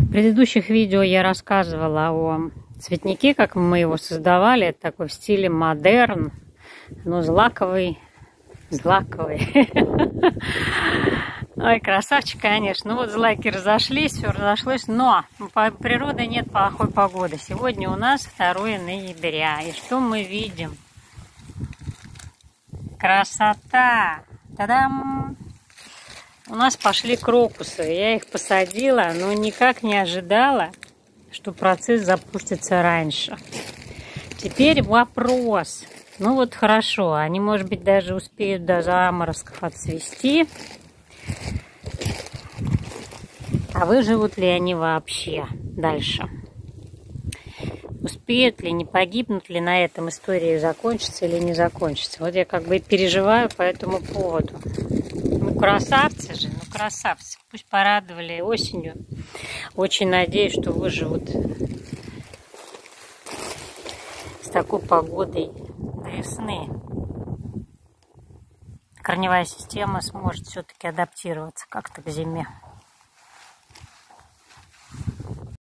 В предыдущих видео я рассказывала о цветнике, как мы его создавали. Это такой в стиле модерн, но злаковый. Ой, красавчик, конечно. Ну вот злаки разошлись, все разошлось, но по природе нет плохой погоды. Сегодня у нас 2 ноября. И что мы видим? Красота! Та-дам! У нас пошли крокусы. Я их посадила, но никак не ожидала, что процесс запустится раньше. Теперь вопрос. Ну вот хорошо, они, может быть, даже успеют до заморозков отцвести. А выживут ли они вообще дальше? Успеют ли, не погибнут ли на этом, история закончится или не закончится? Вот я как бы переживаю по этому поводу. Ну, красавцы же, ну, красавцы. Пусть порадовали осенью. Очень надеюсь, что выживут с такой погодой до весны. Корневая система сможет все-таки адаптироваться как-то к зиме.